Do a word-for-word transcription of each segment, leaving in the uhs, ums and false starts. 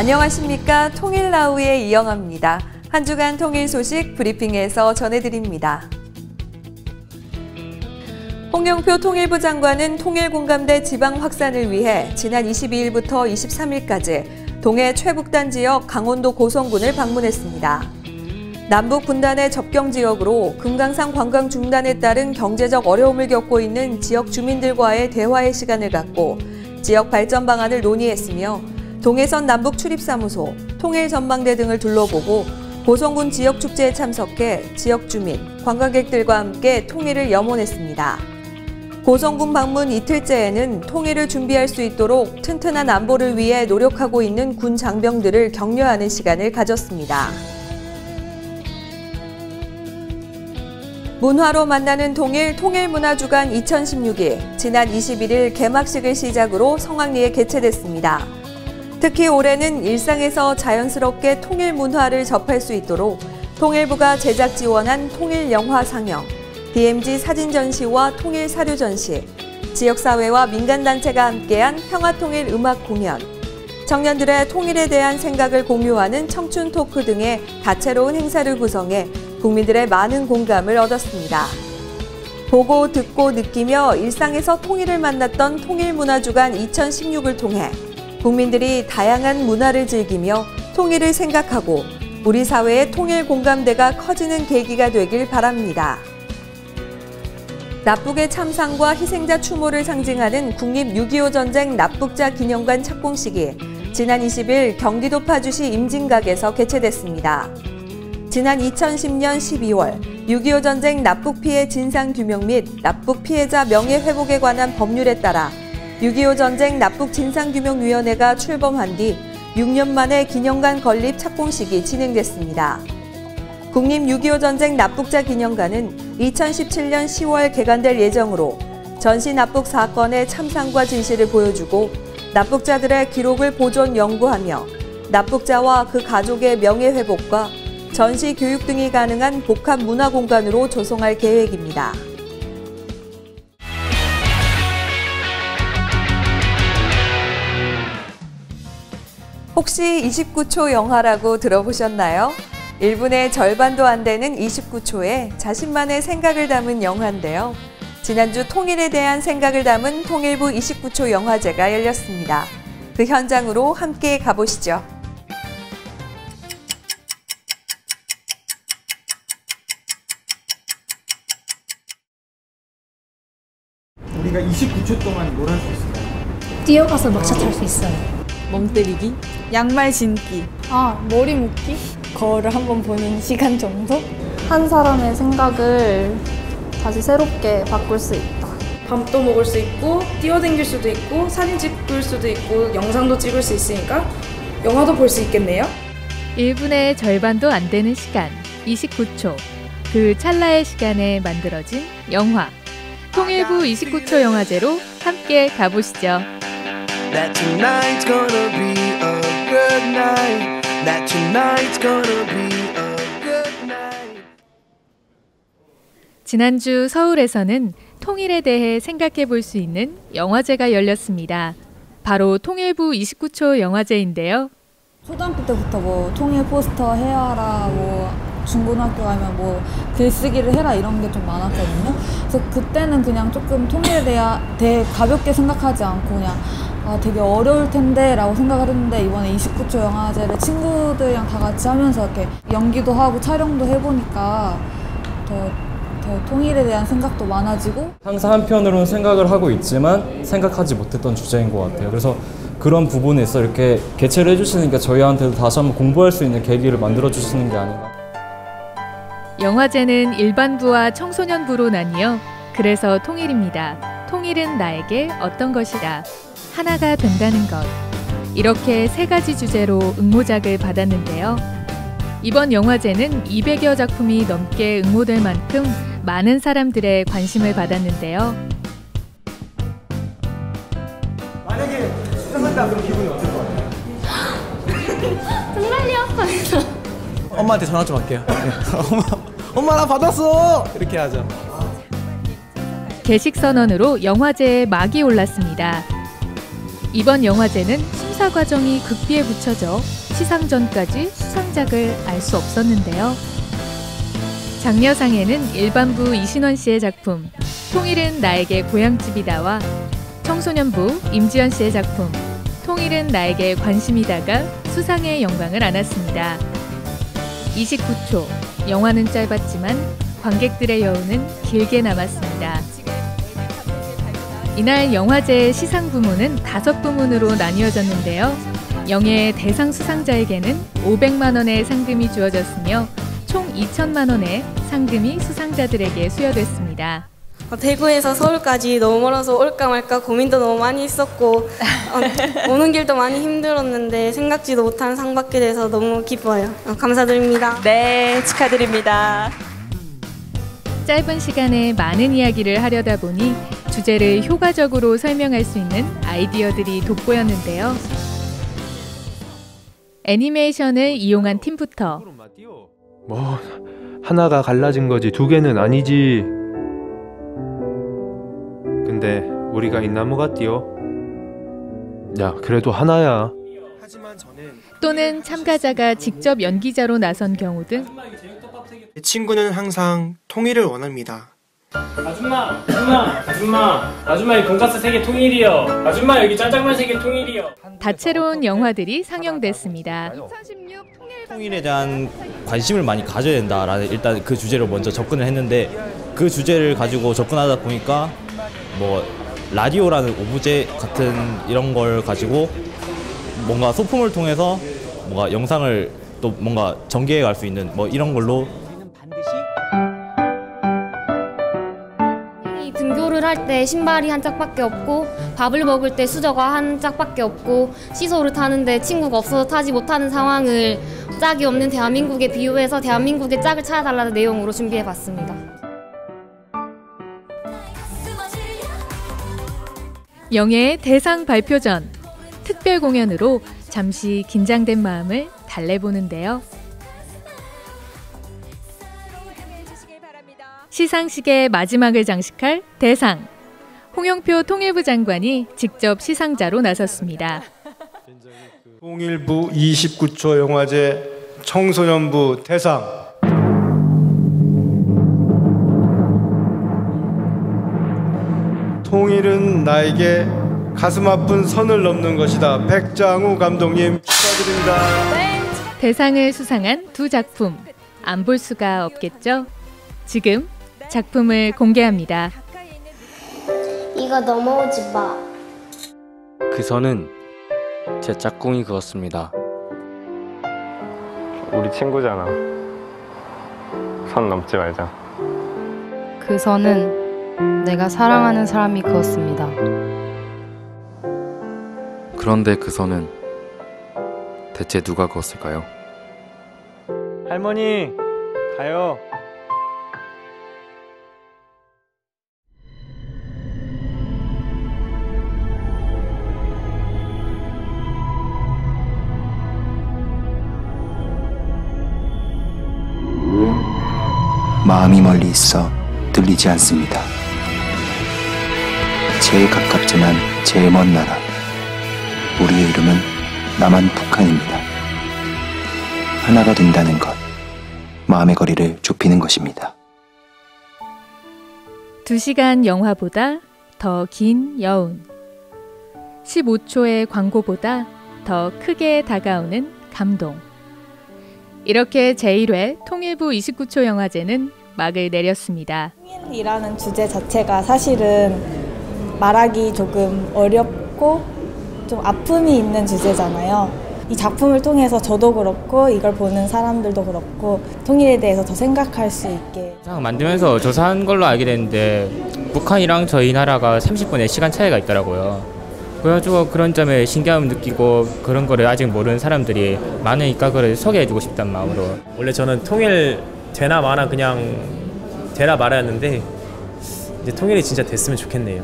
안녕하십니까. 통일나우의 이영아입니다. 한 주간 통일 소식 브리핑에서 전해드립니다. 홍영표 통일부 장관은 통일공감대 지방 확산을 위해 지난 이십이일부터 이십삼일까지 동해 최북단 지역 강원도 고성군을 방문했습니다. 남북 분단의 접경 지역으로 금강산 관광 중단에 따른 경제적 어려움을 겪고 있는 지역 주민들과의 대화의 시간을 갖고 지역 발전 방안을 논의했으며 동해선 남북 출입사무소, 통일전망대 등을 둘러보고 고성군 지역축제에 참석해 지역 주민, 관광객들과 함께 통일을 염원했습니다. 고성군 방문 이틀째에는 통일을 준비할 수 있도록 튼튼한 안보를 위해 노력하고 있는 군 장병들을 격려하는 시간을 가졌습니다. 문화로 만나는 통일 통일문화주간 이천십육이 지난 이십일일 개막식을 시작으로 성황리에 개최됐습니다. 특히 올해는 일상에서 자연스럽게 통일 문화를 접할 수 있도록 통일부가 제작 지원한 통일 영화 상영, 디엠지 사진 전시와 통일 사료 전시, 지역사회와 민간단체가 함께한 평화통일 음악 공연, 청년들의 통일에 대한 생각을 공유하는 청춘 토크 등의 다채로운 행사를 구성해 국민들의 많은 공감을 얻었습니다. 보고 듣고 느끼며 일상에서 통일을 만났던 통일문화주간 이천십육을 통해 국민들이 다양한 문화를 즐기며 통일을 생각하고 우리 사회의 통일 공감대가 커지는 계기가 되길 바랍니다. 납북의 참상과 희생자 추모를 상징하는 국립 육이오 전쟁 납북자 기념관 착공식이 지난 이십일 경기도 파주시 임진각에서 개최됐습니다. 지난 이천십년 십이월 육이오 전쟁 납북 피해 진상 규명 및 납북 피해자 명예 회복에 관한 법률에 따라 육이오 전쟁 납북 진상규명위원회가 출범한 뒤 육 년 만에 기념관 건립 착공식이 진행됐습니다. 국립 육이오 전쟁 납북자 기념관은 이천십칠년 시월 개관될 예정으로 전시 납북 사건의 참상과 진실을 보여주고 납북자들의 기록을 보존 연구하며 납북자와 그 가족의 명예회복과 전시 교육 등이 가능한 복합 문화공간으로 조성할 계획입니다. 혹시 이십구초 영화라고 들어보셨나요? 일 분의 절반도 안 되는 이십구초에 자신만의 생각을 담은 영화인데요. 지난주 통일에 대한 생각을 담은 통일부 이십구초 영화제가 열렸습니다. 그 현장으로 함께 가보시죠. 우리가 이십구초 동안 뭘 할 수 있을까요? 뛰어가서 막차 탈 수 있어요. 멍 때리기, 양말 신기, 아, 머리 묶기? 거울을 한번 보는 시간 정도? 한 사람의 생각을 다시 새롭게 바꿀 수 있다. 밥도 먹을 수 있고 뛰어다닐 수도 있고 사진 찍을 수도 있고 영상도 찍을 수 있으니까 영화도 볼 수 있겠네요. 일 분의 절반도 안 되는 시간, 이십구초. 그 찰나의 시간에 만들어진 영화. 통일부 이십구초 영화제로 함께 가보시죠. That tonight's gonna be a good night. That tonight's gonna be a good night. 지난주 서울에서는 통일에 대해 생각해 볼 수 있는 영화제가 열렸습니다. 바로 통일부 이십구초 영화제인데요. 초등학교 때부터 뭐 통일 포스터 해야 하라, 뭐 중고등학교 가면 뭐 글쓰기를 해라 이런 게 좀 많았거든요. 그래서 그때는 그냥 조금 통일에 대해 가볍게 생각하지 않고 그냥 아, 되게 어려울 텐데 라고 생각을 했는데 이번에 이십구초 영화제를 친구들이랑 다 같이 하면서 이렇게 연기도 하고 촬영도 해보니까 더, 더 통일에 대한 생각도 많아지고 항상 한편으로는 생각을 하고 있지만 생각하지 못했던 주제인 것 같아요. 그래서 그런 부분에서 이렇게 개최를 해주시니까 저희한테도 다시 한번 공부할 수 있는 계기를 만들어주시는 게 아닌가. 영화제는 일반부와 청소년부로 나뉘어 그래서 통일입니다. 통일은 나에게 어떤 것이다. 하나가 된다는 것. 이렇게 세 가지 주제로 응모작을 받았는데요. 이번 영화제는 이백여 작품이 넘게 응모될 만큼 많은 사람들의 관심을 받았는데요. 만약에 수상한다 그럼 기분이 어떨 것 같아요? 정말요? 엄마한테 전화 좀 할게요. 엄마, 엄마 나 받았어! 이렇게 하죠. 개식 선언으로 영화제에 막이 올랐습니다. 이번 영화제는 심사 과정이 극비에 붙여져 시상 전까지 수상작을 알 수 없었는데요. 장려상에는 일반부 이신원 씨의 작품 통일은 나에게 고향집이다와 청소년부 임지연 씨의 작품 통일은 나에게 관심이다가 수상의 영광을 안았습니다. 이십구 초, 영화는 짧았지만 관객들의 여운은 길게 남았습니다. 이날 영화제의 시상 부문은 다섯 부문으로 나뉘어졌는데요. 영예의 대상 수상자에게는 오백만 원의 상금이 주어졌으며 총 이천만 원의 상금이 수상자들에게 수여됐습니다. 대구에서 서울까지 너무 멀어서 올까 말까 고민도 너무 많이 했었고 어, 오는 길도 많이 힘들었는데 생각지도 못한 상 받게 돼서 너무 기뻐요. 어, 감사드립니다. 네, 축하드립니다. 짧은 시간에 많은 이야기를 하려다 보니 주제를 효과적으로 설명할 수 있는 아이디어들이 돋보였는데요. 애니메이션을 이용한 팀부터 뭐 하나가 갈라진 거지 두 개는 아니지. 근데 우리가 이 나무가 띄어? 야, 그래도 하나야. 또는 참가자가 직접 연기자로 나선 경우 등 제 친구는 항상 통일을 원합니다. 아줌마, 아줌마, 아줌마, 아줌마 이 돈가스 세 개 통일이요. 아줌마 여기 짜장면 세 개 통일이요. 다채로운 영화들이 상영됐습니다. 통일에 대한 관심을 많이 가져야 된다라는 일단 그 주제로 먼저 접근을 했는데 그 주제를 가지고 접근하다 보니까 뭐 라디오라는 오브제 같은 이런 걸 가지고 뭔가 소품을 통해서 뭔가 영상을 또 뭔가 전개해 갈 수 있는 뭐 이런 걸로 등교를 할 때 신발이 한 짝밖에 없고 밥을 먹을 때 수저가 한 짝밖에 없고 시소를 타는데 친구가 없어서 타지 못하는 상황을 짝이 없는 대한민국에 비유해서 대한민국의 짝을 찾아달라는 내용으로 준비해봤습니다. 영예의 대상 발표 전 특별 공연으로 잠시 긴장된 마음을 달래보는데요. 시상식의 마지막을 장식할 대상. 홍영표 통일부 장관이 직접 시상자로 나섰습니다. 통일부 이십구 초 영화제 청소년부 대상. 통일은 나에게 가슴 아픈 선을 넘는 것이다. 백장우 감독님 축하드립니다. 대상을 수상한 두 작품. 안 볼 수가 없겠죠? 지금 작품을 공개합니다. 이거 넘어오지 마. 그 선은 제 짝꿍이 그었습니다. 우리 친구잖아. 선 넘지 말자. 그 선은 내가 사랑하는 사람이 그었습니다. 그런데 그 선은 대체 누가 그었을까요? 할머니, 가요. 마음이 멀리 있어 들리지 않습니다. 제일 가깝지만 제일 먼 나라. 우리의 이름은 남한북한입니다. 하나가 된다는 것, 마음의 거리를 좁히는 것입니다. 두 시간 영화보다 더 긴 여운. 십오 초의 광고보다 더 크게 다가오는 감동. 이렇게 제일 회 통일부 이십구 초 영화제는 막을 내렸습니다. 통일이라는 주제 자체가 사실은 말하기 조금 어렵고 좀 아픔이 있는 주제잖아요. 이 작품을 통해서 저도 그렇고 이걸 보는 사람들도 그렇고 통일에 대해서 더 생각할 수 있게. 만들면서 조사한 걸로 알게 됐는데 북한이랑 저희 나라가 삼십 분의 시간 차이가 있더라고요. 그래가지고 그런 점에 신기함을 느끼고 그런 거를 아직 모르는 사람들이 많으니까 그걸 소개해주고 싶다는 마음으로. 원래 저는 통일 되나 마나 그냥 되나 말아였는데 이제 통일이 진짜 됐으면 좋겠네요.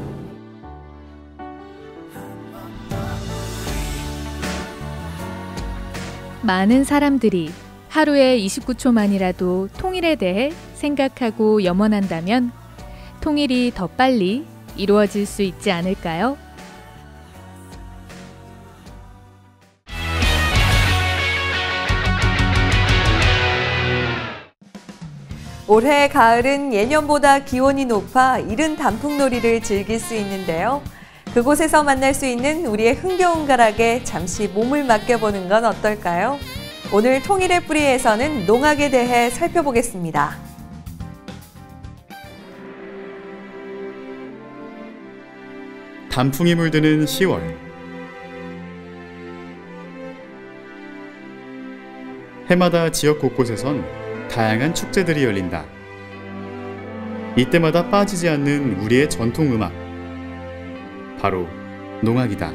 많은 사람들이 하루에 이십구 초만이라도 통일에 대해 생각하고 염원한다면 통일이 더 빨리 이루어질 수 있지 않을까요? 올해 가을은 예년보다 기온이 높아 이른 단풍놀이를 즐길 수 있는데요. 그곳에서 만날 수 있는 우리의 흥겨운 가락에 잠시 몸을 맡겨보는 건 어떨까요? 오늘 통일의 뿌리에서는 농악에 대해 살펴보겠습니다. 단풍이 물드는 시월. 해마다 지역 곳곳에선 다양한 축제들이 열린다. 이때마다 빠지지 않는 우리의 전통 음악, 바로 농악이다.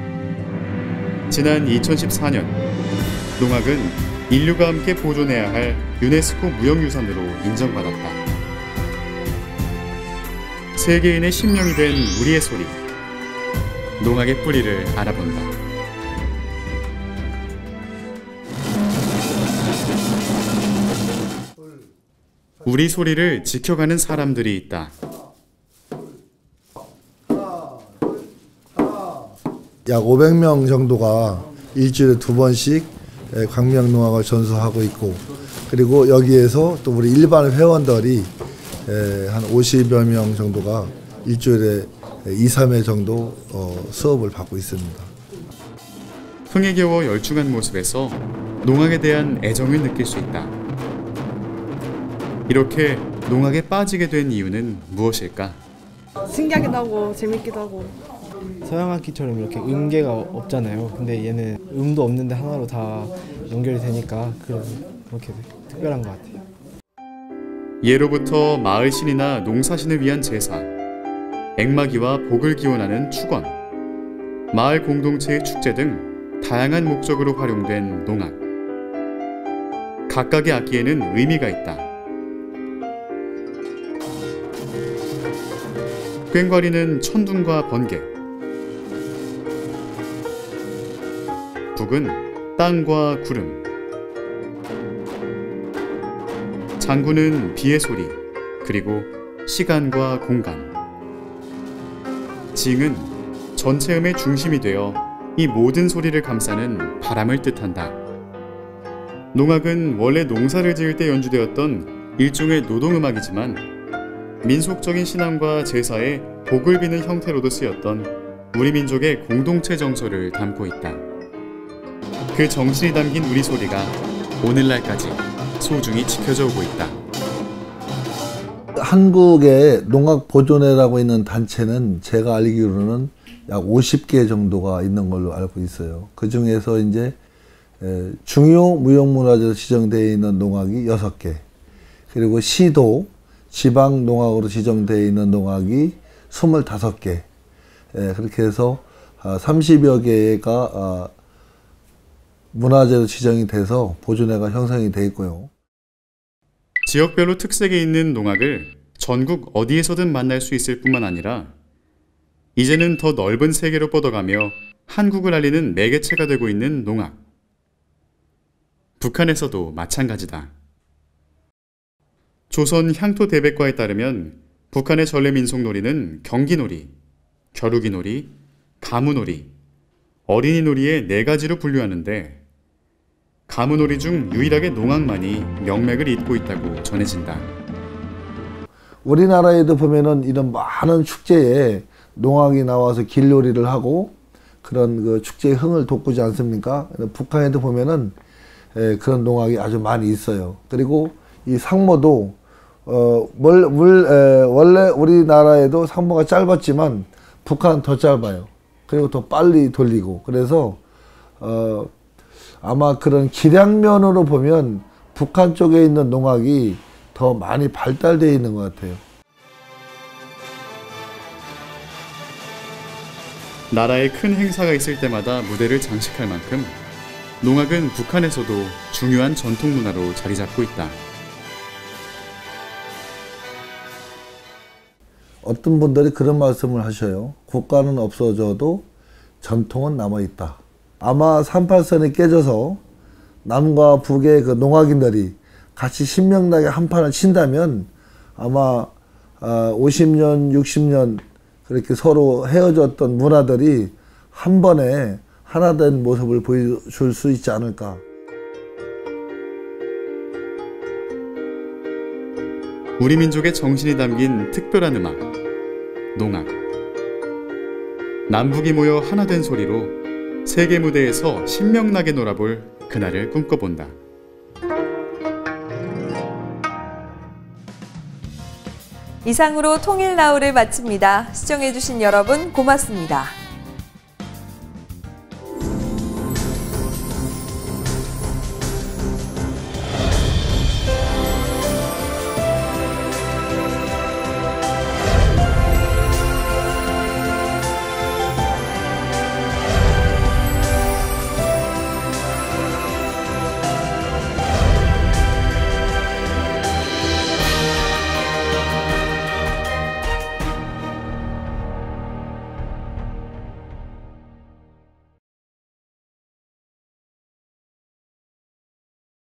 지난 이천십사 년, 농악은 인류가 함께 보존해야 할 유네스코 무형유산으로 인정받았다. 세계인의 신명이 된 우리의 소리, 농악의 뿌리를 알아본다. 우리 소리를 지켜가는 사람들이 있다. 약 오백 명 정도가 일주일에 두 번씩 광명농악을 전수하고 있고, 그리고 여기에서 또 우리 일반 회원들이 한 오십여 명 정도가 일주일에 이, 삼 회 정도 수업을 받고 있습니다. 흥에 겨워 열중한 모습에서 농악에 대한 애정을 느낄 수 있다. 이렇게 농악에 빠지게 된 이유는 무엇일까? 신기하기도 하고 재밌기도 하고. 서양악기처럼 이렇게 음계가 없잖아요. 근데 얘는 음도 없는데 하나로 다 연결이 되니까 그렇게 특별한 것 같아요. 예로부터 마을신이나 농사신을 위한 제사, 액마기와 복을 기원하는 축원, 마을 공동체의 축제 등 다양한 목적으로 활용된 농악. 각각의 악기에는 의미가 있다. 꽹과리는 천둥과 번개, 북은 땅과 구름, 장구는 비의 소리, 그리고 시간과 공간, 징은 전체 음의 중심이 되어 이 모든 소리를 감싸는 바람을 뜻한다. 농악은 원래 농사를 지을 때 연주되었던 일종의 노동음악이지만 민속적인 신앙과 제사에 복을 비는 형태로도 쓰였던 우리 민족의 공동체 정서를 담고 있다. 그 정신이 담긴 우리 소리가 오늘날까지 소중히 지켜져 오고 있다. 한국의 농악보존회라고 있는 단체는 제가 알기로는 약 오십 개 정도가 있는 걸로 알고 있어요. 그 중에서 이제 중요 무형문화재로 지정되어 있는 농악이 여섯 개, 그리고 시도, 지방 농악으로 지정되어 있는 농악이 스물다섯 개, 그렇게 해서 삼십여 개가 문화재로 지정이 돼서 보존회가 형성이 되어 있고요. 지역별로 특색이 있는 농악을 전국 어디에서든 만날 수 있을 뿐만 아니라 이제는 더 넓은 세계로 뻗어가며 한국을 알리는 매개체가 되고 있는 농악. 북한에서도 마찬가지다. 조선 향토대백과에 따르면 북한의 전래민속놀이는 경기놀이, 겨루기놀이, 가무놀이, 어린이놀이의 네 가지로 분류하는데 가무놀이 중 유일하게 농악만이 명맥을 잇고 있다고 전해진다. 우리나라에도 보면은 이런 많은 축제에 농악이 나와서 길놀이를 하고 그런 그 축제의 흥을 돋구지 않습니까? 북한에도 보면은 에, 그런 농악이 아주 많이 있어요. 그리고 이 상모도 어, 물, 물, 에, 원래 우리나라에도 상모가 짧았지만 북한은 더 짧아요. 그리고 더 빨리 돌리고, 그래서 어, 아마 그런 기량면으로 보면 북한 쪽에 있는 농악이 더 많이 발달되어 있는 것 같아요. 나라에 큰 행사가 있을 때마다 무대를 장식할 만큼 농악은 북한에서도 중요한 전통 문화로 자리 잡고 있다. 어떤 분들이 그런 말씀을 하셔요. 국가는 없어져도 전통은 남아있다. 아마 삼팔선이 깨져서 남과 북의 그 농악인들이 같이 신명나게 한판을 친다면 아마 오십 년, 육십 년 그렇게 서로 헤어졌던 문화들이 한 번에 하나 된 모습을 보여줄 수 있지 않을까. 우리 민족의 정신이 담긴 특별한 음악, 농악. 남북이 모여 하나 된 소리로 세계 무대에서 신명나게 놀아볼 그날을 꿈꿔본다. 이상으로 통일나우를 마칩니다. 시청해주신 여러분 고맙습니다.